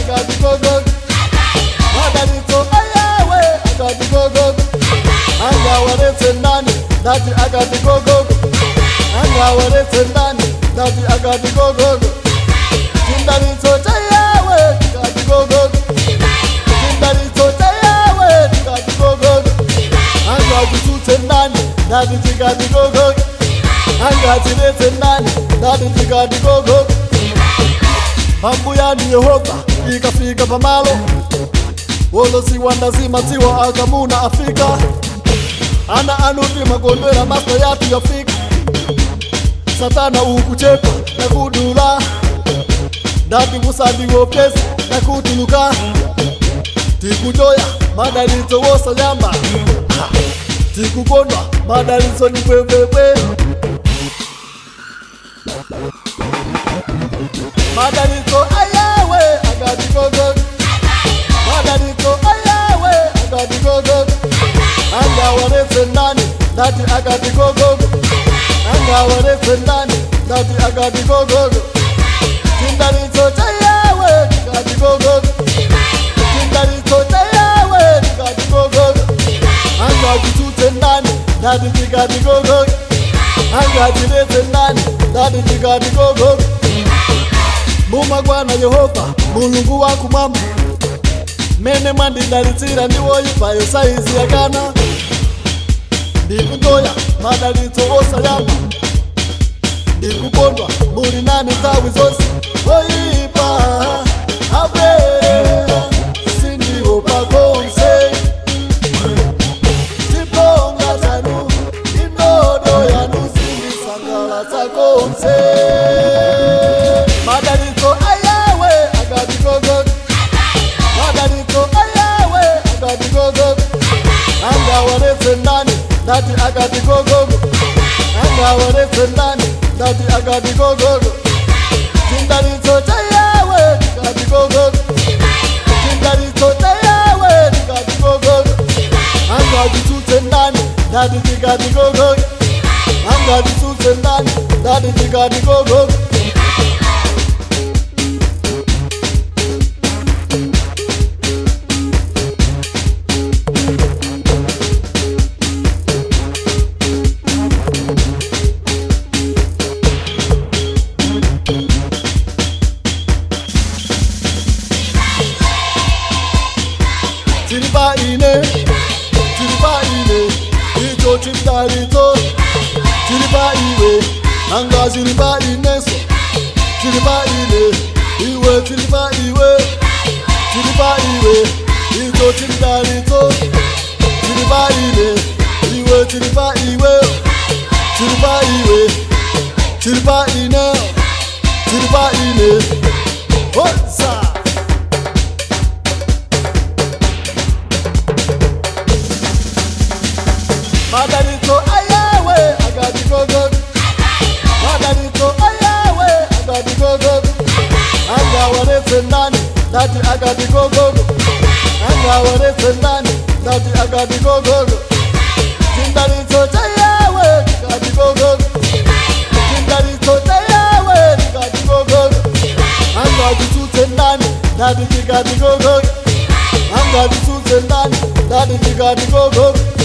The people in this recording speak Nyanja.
got to go go. Madarito ayawe, I got to go go. Anga warete nani, dati I got to go go. Anga warete nani, dati I got to go go. Tindarito ayawe, I got to go go. Tindarito ayawe, I got to go go. Anga tutute nani, dati I got to go go. Anga tirete nani, dati I got to go go. Mambo ya ni Yehova, ikafika pamalo. Wolo si wanda zima tiwa akamuna Afrika. Ana anuti magondera masta yatu ya fika. Satana ukuchepa na kudula. Dati musandi wopesi na kutuluka. Tikujoya madarito wosa yamba. Tikukondwa madarito ni kwekwekwe. Madarito ayawe agadi gogo. Madarito ayawe agadi gogo. Anga warete nani dati agadi gogo. Anga warete nani dati agadi gogo. Tindarito ayawe agadi gogo. Tindarito ayawe agadi gogo. Anga tutute nani dati agadi gogo. Anga tirete nani dati agadi gogo. Mumagwana Yehova, mulungu waku mama. Mene mandi dalitira niwo yipayo saizi ya gana. Ndikudoya, madarito osa yama. Ndikukondwa, muri nani tawi zosi. Oyipa, abere, sindi opa konse. Tiponga tanu, inodo ya nusini sangala sa konse. Madarito ayawe, agadi gogo. Madarito ayawe, agadi gogo. Anga warete nani, dati agadi gogo. Anga warete nani, dati agadi gogo. Tindarito ayawe, agadi gogo. Tindarito ayawe, agadi gogo. Anga ditute nani, dati agadi gogo. Anga ditute nani, dati agadi gogo. Tiriba ine, ito tindarito. Tiriba iwe, anga tiriba ine so. Tiriba ine, iwe tiriba iwe. Tiriba iwe, ito tindarito. Tiriba ine, iwe tiriba iwe. Tiriba iwe, tiriba ine. Tiriba ine, hoza. Madarito ayawe agadi gogo. Madarito ayawe agadi gogo. Anga warete nani dati agadi gogo. Anga warete nani dati agadi gogo. Tindarito ayawe agadi gogo. Tindarito ayawe agadi gogo. Anga ditute nani dati agadi gogo. Anga ditute nani dati agadi gogo.